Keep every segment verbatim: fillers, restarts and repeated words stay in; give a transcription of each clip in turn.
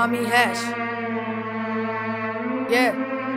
Kami Hash. Yeah.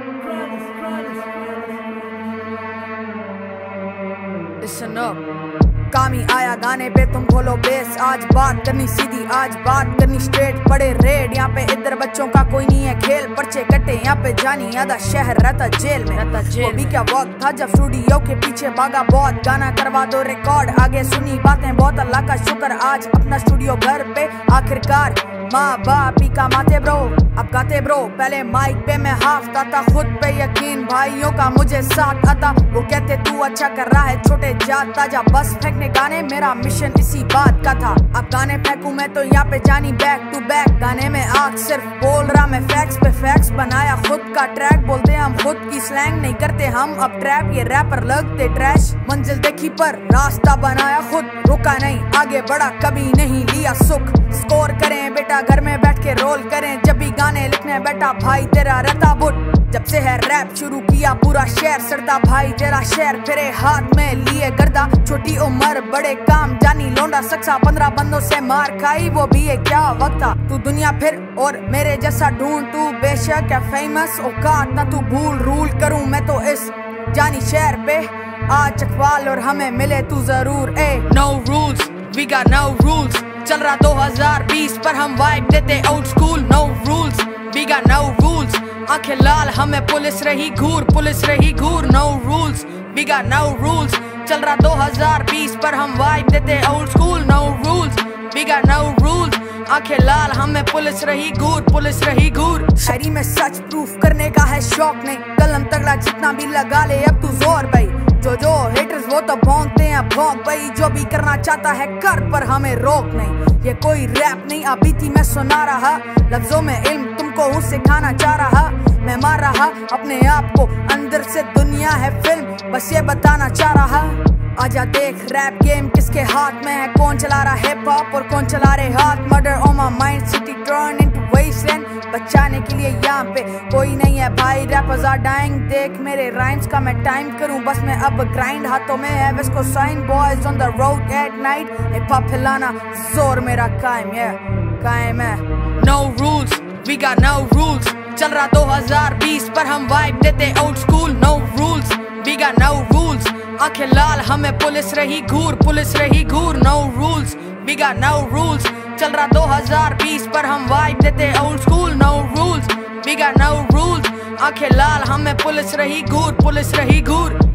Listen up. कामी आया गाने पे तुम खोलो बेस। आज बात करनी सीधी, आज बात करनी स्ट्रेट। पड़े रेड यहाँ पे, इधर बच्चों का कोई नहीं है खेल। पर्चे कटे यहाँ पे, जानी आधा शहर रहता जेल में। रहता जेल वो भी क्या वक्त था जब स्टूडियो के पीछे भागा बहुत। गाना करवा दो रिकॉर्ड, आगे सुनी बातें बहुत। अल्लाह का शुक्र आज अपना स्टूडियो घर पे आखिरकार। माँ बाप ही कमाते ब्रो, अब गाते ब्रो। पहले माइक पे मैं हाफता था, खुद पे यकीन भाइयों का मुझे साथ आता। वो कहते तू अच्छा कर रहा है छोटे जात ताजा। बस फेंकने गाने, मेरा मिशन इसी बात का था। अब गाने फेंकूं मैं तो यहाँ पे जानी बैक टू बैक। गाने में आग सिर्फ बोल रहा मैं फैक्स पे फैक्स। बनाया खुद का ट्रैक, बोलते हम खुद की स्लैंग। नहीं करते हम अब ट्रैप, ये रैपर लगते ट्रैश। मंजिल देखी पर रास्ता बनाया खुद, रुका नहीं आगे बढ़ा कभी नहीं लिया सुख। स्कोर करें बेटा घर में बैठ के रोल करें, जब भी गाने लिखने बैठा भाई तेरा रहता बुट। जब से है रैप शुरू किया पूरा शहर सड़ता, भाई तेरा शहर फिरे हाथ में लिए गर्दा। छोटी उम्र बड़े काम जानी लौंडा सक्सा, पंद्रह बंदों से मार खाई वो भी है क्या वक्त था। तू दुनिया फिर और मेरे जैसा ढूंढ, तू बेशक है फेमस औकात ना तू भूल। रूल करूं मैं तो इस जानी शहर पे, आ चकवाल और हमें मिले तू जरूर। Ay no rules we got no rules, चल रहा दो हज़ार बीस पर हम वाइब देते old school. No rules we got no rules, आंखें लाल हमें पुलिस रही घूर, पुलिस रही घूर। No rules we got no rules, चल रहा दो हज़ार बीस पर हम वाइब देते old school. No rules we got no rules, आंखें लाल हमें पुलिस रही घूर, पुलिस रही घूर। शायरी में सच प्रूफ करने का है शौक नहीं, कलम तगड़ा जितना भी लगा ले अब तू जोर भाई। जो जो हेटर्स वो तो भौंकते हैं भौंक भाई, जो भी करना चाहता है कर पर हमें रोक नहीं। ये कोई रैप नहीं अभी थी मैं सुना रहा, लफ्जों में इल्म तुमको हूँ सिखाना चाह रहा। मैं मार रहा अपने आप को अंदर से, दुनिया है फिल्म बस ये बताना चाह रहा। आजा देख रैप गेम किसके हाथ में है, कौन चला रहा हिप हॉप और कौन चला रहे हाथ। Murder on my mind, city turn into wasteland. बचाने के लिए यहाँ पे कोई नहीं है भाई, रैपर्स आर डाइंग। देख मेरे राइम्स का मैं टाइम करूं बस मैं अब ग्राइंड। हाथों में है वेस्को sign, boys on the road at night. Hip hop हिलाना जोर मेरा कायम है, कायम है। No rules we got no rules, चल रहा दो हज़ार बीस पर हम वाइब देते old school. No rules we got no rules, आंखें लाल हमें पुलिस रही घूर, पुलिस रही घूर। No rules we got no rules, चल रहा दो हज़ार बीस पर हम वाइब देते old school. No rules we got no rules, आंखें लाल हमें पुलिस रही घूर, पुलिस रही घूर।